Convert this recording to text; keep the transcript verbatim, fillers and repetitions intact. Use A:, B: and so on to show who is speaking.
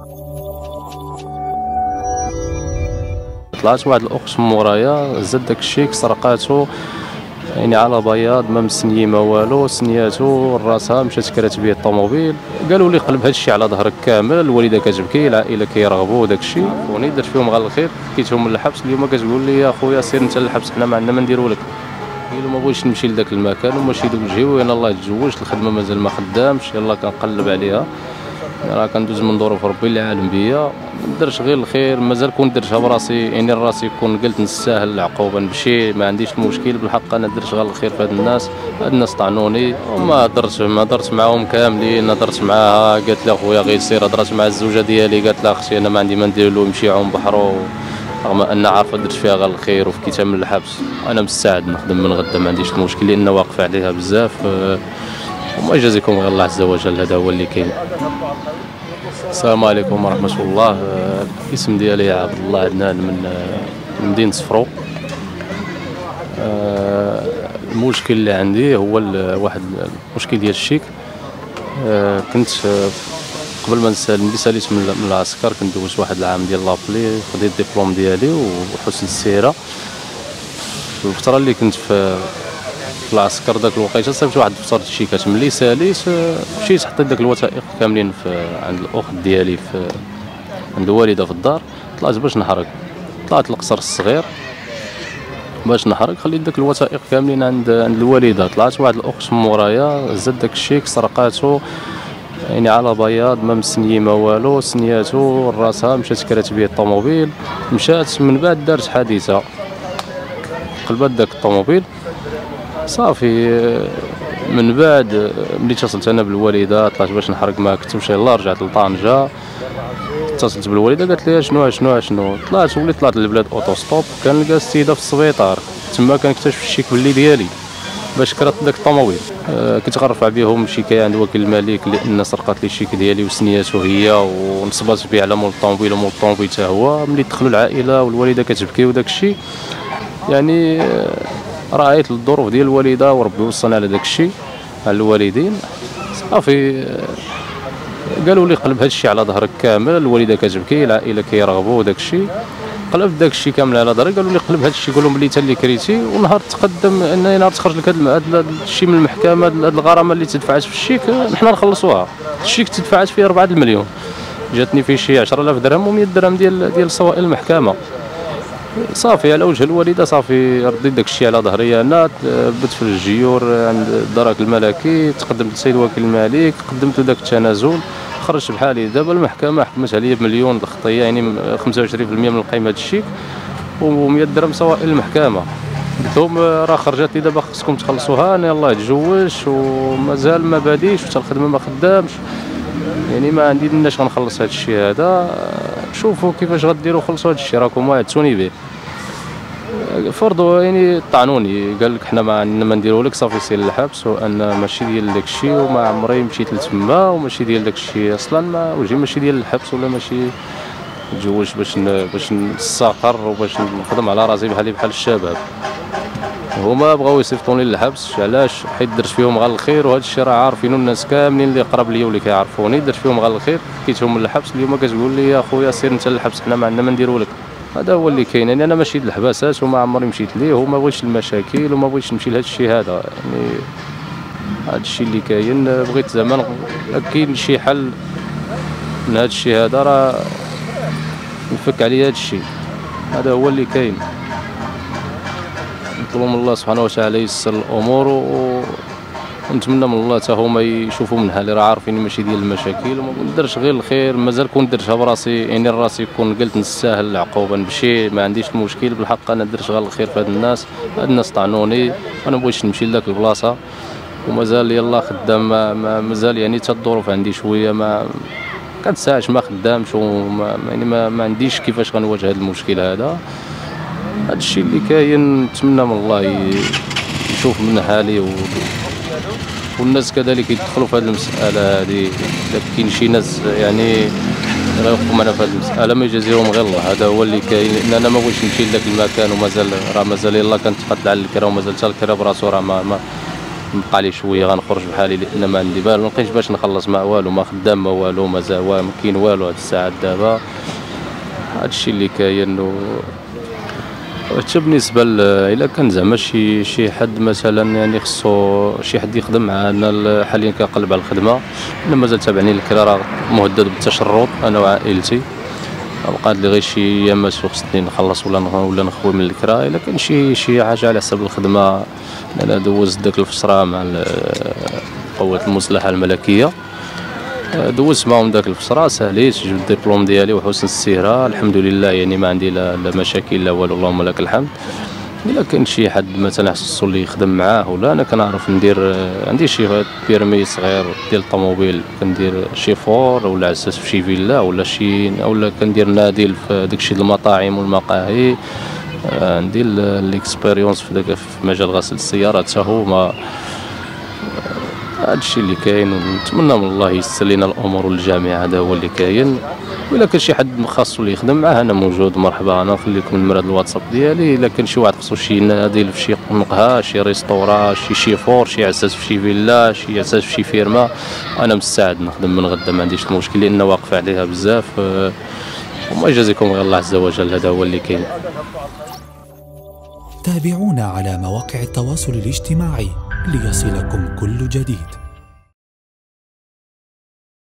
A: طلعت واحد الاخت من مورايا زاد داك الشيك سرقاتو، يعني على بياض ما مسنيي ما والو، سنياتو راسها مشات كرات بيه الطوموبيل. قالوا لي قلب هذا الشيء على ظهرك كامل، الوالده كتبكي، العائله كيرغبوا داك الشيء، وني درت فيهم غير الخير، حكيتهم من الحبس. اليوم كتقول لي يا خويا سير انت للحبس، حنا ما عندنا ما نديروا لك. قلت له ما بغيتش نمشي لذاك المكان وماشي دوك الجهوي، انا الله تزوجت، الخدمه مازال ما خدامش، يلاه كنقلب عليها، راه كندوز من ظروف ربي اللي عالم بيا. درت غير الخير، مازال كون درتها براسي، يعني راسي كون قلت نستاهل العقوبه نمشي، ما عنديش المشكل بالحق. انا درت غير الخير في هاد الناس، هاد الناس طعنوني وما هضرتش، ما هضرت معاهم كاملين. هضرت معاها قالت لي اخويا غير سير، هضرت مع الزوجه ديالي قالت لها اختي انا ما عندي ما ندير له، نمشي عوم بحرو، رغم ان عارفه درت فيها غير الخير وفكيتها من الحبس. انا مستعد نخدم من غدا، ما عنديش المشكل لان واقف عليها بزاف، وما يجازيكم غير الله عز وجل، هذا هو اللي كاين. السلام عليكم ورحمة الله. الاسم ديالي عبد الله عدنان من مدينة صفرو. المشكل اللي عندي هو واحد المشكل ديال الشيك. كنت قبل ما نسالم ملي ساليت من العسكر كنت دوزت واحد العام ديال لابلي، خديت الدبلوم ديالي وحسن السيرة. في الفترة اللي كنت في في العسكر داك الوقيته صيفط واحد دفتر الشيكات، ملي ساليت مشيت حطيت داك الوثائق كاملين في عند الاخت ديالي في عند الوالده في الدار. طلعت باش نحرق، طلعت القصر الصغير باش نحرق، خليت داك الوثائق كاملين عند عند الوالده. طلعت واحد الاخت من مورايا زاد داك الشيك سرقاتو، يعني على بياض ما مسنيي ما والو، سنياتو راسها مشات كرات بيه الطوموبيل، مشات من بعد دارت حادثه، قلبات داك الطوموبيل صافي. من بعد ملي اتصلت انا بالوالده طلعت باش نحرق، ما كتبش يلاه، رجعت لطنجه، اتصلت بالوالده قالت لي شنو شنو شنو. طلعت وليت طلعت للبلاد اوتوستوب، كنلقى السيده في السبيطار، تما كنكتشف الشيك باللي ديالي باش كرات داك الطوموبيل. أه كنت غنرفع بهم شكايه عند وكيل الملك لان سرقات لي الشيك ديالي وسنياتو هي، ونصبات بيه على مول الطوموبيل ومول الطوموبيل حتى هو. ملي دخلوا العائله والوالده كتبكي وداك الشيء، يعني راعيت الظروف ديال الوالده وربي وصلنا على داك الشيء على الوالدين. صافي قالوا لي قلب هذا الشيء على ظهرك كامل، الوالده كتبكي، العائله كيرغبوا داك الشيء. قلب داك الشيء كامل على ظهري، قالوا لي قلب هذا الشيء، قول لهم بلي انت اللي كريتي، ونهار تقدم ان نهار تخرج لك هذا الشيء من المحكمه، هذه الغرامه اللي تدفعات في الشيك نحن نخلصوها. الشيك تدفعات فيه أربعة المليون، جاتني فيه شي عشرة آلاف درهم و100 درهم ديال ديال سوائل المحكمه. صافي على وجه الوالده صافي رديت داك الشيء على ظهري انا، بت في الجيور عند الدرك الملكي، تقدمت للسيد وكيل الملك، قدمت له داك التنازل، خرجت بحالي. دابا المحكمه حكمت عليا بمليون الخطيه، يعني خمسة وعشرين بالمئة من قيمه الشيك و100 درهم سوائل المحكمه. قلت لهم راه خرجت لي دابا خصكم تخلصوها، انا يلاه تزوجت ومازال ما باديش وحتى الخدمه ما خدامش، يعني ما عندي مناش غنخلص هذا الشيء هذا. شوفوا كيفاش غديروا خلصوا هذا الشيء، راكم وعدتوني به. فرضوا يعني طعنوني، قال لك حنا ما عندنا ما نديروا لك، صافي سير للحبس، وان ماشي ديال داك الشيء، وما عمري مشيت لتما، وماشي ديال داك الشيء اصلا، ما وجهي ماشي ديال الحبس ولا ماشي تزوجت باش باش نستقر وباش نخدم على راسي بحالي بحال الشباب. هما بغاو يصيفطوني للحبس، علاش؟ حيت درت فيهم غير الخير، وهذا الشيء راه عارفينو الناس كاملين اللي قراب ليا واللي كيعرفوني، درت فيهم غير الخير، حكيتهم من الحبس. اليوم كتقول لي يا خويا سير انت للحبس، حنا ما عندنا ما نديروا لك. هذا هو اللي كاين، يعني انا ماشي للحباسات وما عمري مشيت ليه، وما بغيتش المشاكل وما بغيتش نمشي لهذا الشيء هذا، يعني هذا الشيء اللي كاين. بغيت زعما كاين شي حل من هذا الشيء هذا، راه نفك عليه هذا الشيء، هذا هو اللي كاين. نطلب من الله سبحانه وتعالى ييسر الامور، ونتمنى من الله حتى هما يشوفوا من حالي، راه عارفين ماشي ديال المشاكل، وما نديرش غير الخير. مازال كون درتها براسي، يعني راسي كون قلت نستاهل العقوبه نمشي، ما عنديش المشكل بالحق. انا درت غير الخير في هاد الناس، هاد الناس طعنوني، وانا مبغيتش نمشي لذاك البلاصه، ومازال يلاه خدام، ما مازال يعني حتى الظروف عندي شويه، ما كنتساعش، ما خدامش، وما يعني ما, ما عنديش كيفاش غنواجه هذا المشكل هذا. هذا الشيء اللي كاين، نتمنى من الله يشوف من حالي، و... والناس كذلك يدخلوا في هذه المساله هذه. اذا كاين شي ناس يعني غيوقفوا معنا في هذه المساله، ما يجازيهم غير الله، هذا هو اللي كاين. لان انا ما بغيتش نمشي لذاك المكان، ومازال راه مازال يلاه كنتقاتل على الكرا، ومازال حتى الكرا براسو راه ما, ما نبقى لي شويه غنخرج بحالي، لان ما عندي بال، ما لقيتش باش نخلص مع والو، ما خدام ما والو، ما زاوا ما كاين والو هاد الساعات دابا. هادشي اللي كاين. و حتى بالنسبه الا كان زعما شي شي حد مثلا يعني خصو شي حد يخدم معنا، حاليا كنقلب على الخدمه، انا مازال تابعني الكرا راه مهدد بالتشرد انا وعائلتي، بقات لي غير شي ايامات خصني نخلص ولا ولا نخوي من الكرا. الا كان شي شي حاجه على حساب الخدمه، انا دوزت داك الفسره مع القوات المسلحه الملكيه، دوزت معهم داك الفسره، ساليت جبت الدبلوم ديالي وحسن السيره الحمد لله، يعني ما عندي لا, لا مشاكل لا والو، اللهم لك الحمد. الا كان شي حد مثلا خصو اللي يخدم معاه ولا، انا كنعرف ندير، عندي شي بيرمي صغير ديال الطوموبيل، كندير شي فور ولا عساس في شي فيلا ولا شي، اولا كندير نادي في داكشي د المطاعم والمقاهي. عندي الاكسبيريونس في داك في مجال غسل السيارات حتى هو. ما هادشي اللي كاين، ونتمنى من الله يسر لينا الامور والجامعه، هذا هو اللي كاين. وإلا كان شي حد خاصو اللي يخدم معاه انا موجود، مرحبا. انا نخليكم النمره ديال الواتساب ديالي، الا كان شي واحد خاصو شي نادي في شي مقهى، شي ريستورا، شي شيفور، شي عساس في شي فيلا، شي عساس في شي فيرما، انا مستعد نخدم من غدا، ما عنديش المشكل، لان واقف عليها بزاف. وما يجازيكم غير الله عز وجل، هذا هو اللي كاين.
B: تابعونا على مواقع التواصل الاجتماعي ليصلكم كل جديد.